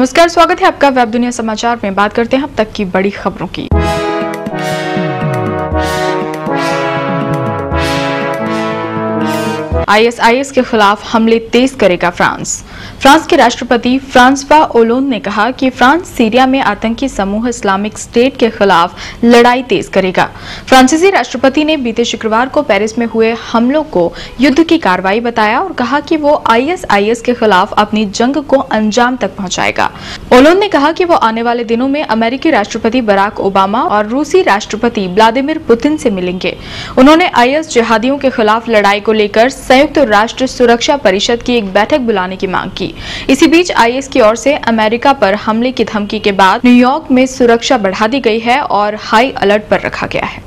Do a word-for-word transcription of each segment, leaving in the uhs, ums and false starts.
नमस्कार, स्वागत है आपका वेब दुनिया समाचार में। बात करते हैं अब तक की बड़ी खबरों की। आई एस आई एस के खिलाफ हमले तेज करेगा फ्रांस। फ्रांस के राष्ट्रपति फ्रांसवा ओलोंद ने कहा कि फ्रांस सीरिया में आतंकी समूह इस्लामिक स्टेट के खिलाफ लड़ाई तेज करेगा। फ्रांसीसी राष्ट्रपति ने बीते शुक्रवार को पेरिस में हुए हमलों को युद्ध की कार्रवाई बताया और कहा कि वो आई एस आई एस के खिलाफ अपनी जंग को अंजाम तक पहुंचाएगा। ओलोंद ने कहा कि वो आने वाले दिनों में अमेरिकी राष्ट्रपति बराक ओबामा और रूसी राष्ट्रपति व्लादिमीर पुतिन से मिलेंगे। उन्होंने आई एस जिहादियों के खिलाफ लड़ाई को लेकर संयुक्त राष्ट्र सुरक्षा परिषद की एक बैठक बुलाने की मांग की। इसी बीच आई एस की ओर से अमेरिका पर हमले की धमकी के बाद न्यूयॉर्क में सुरक्षा बढ़ा दी गई है और हाई अलर्ट पर रखा गया है।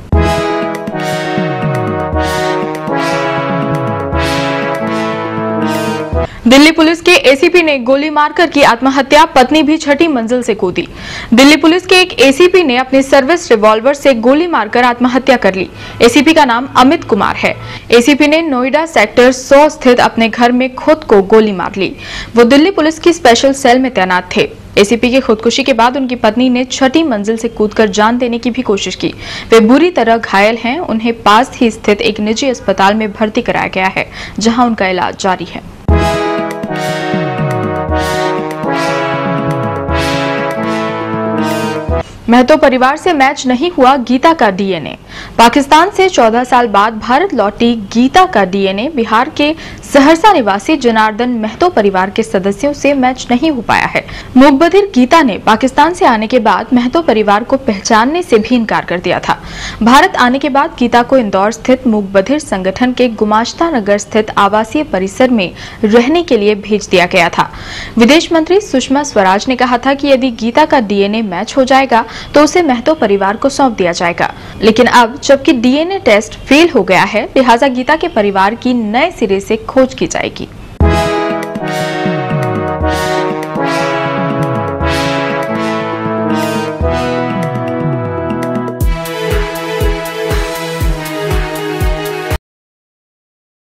दिल्ली पुलिस के ए सी पी ने गोली मारकर की आत्महत्या, पत्नी भी छठी मंजिल से कूदी। दिल्ली पुलिस के एक ए सी पी ने अपनी सर्विस रिवॉल्वर से गोली मारकर आत्महत्या कर ली। ए सी पी का नाम अमित कुमार है। ए सी पी ने नोएडा सेक्टर सौ स्थित अपने घर में खुद को गोली मार ली। वो दिल्ली पुलिस की स्पेशल सेल में तैनात थे। ए सी पी की खुदकुशी के बाद उनकी पत्नी ने छठी मंजिल से कूदकर जान देने की भी कोशिश की। वे बुरी तरह घायल हैं। उन्हें पास ही स्थित एक निजी अस्पताल में भर्ती कराया गया है, जहां उनका इलाज जारी है। महतो परिवार से मैच नहीं हुआ गीता का डी एन ए। पाकिस्तान से चौदह साल बाद भारत लौटी गीता का डी एन ए बिहार के सहरसा निवासी जनार्दन महतो परिवार के सदस्यों से मैच नहीं हो पाया है। मूकबधिर गीता ने पाकिस्तान से आने के बाद महतो परिवार को पहचानने से भी इनकार कर दिया था। भारत आने के बाद गीता को इंदौर स्थित मूकबधिर संगठन के गुमाश्ता नगर स्थित आवासीय परिसर में रहने के लिए भेज दिया गया था। विदेश मंत्री सुषमा स्वराज ने कहा था कि यदि गीता का डी एन ए मैच हो जाएगा तो उसे महतो परिवार को सौंप दिया जाएगा। लेकिन अब जबकि D N A test fail हो गया है, लिहाजा गीता के परिवार की नए सिरे से खोज की जाएगी।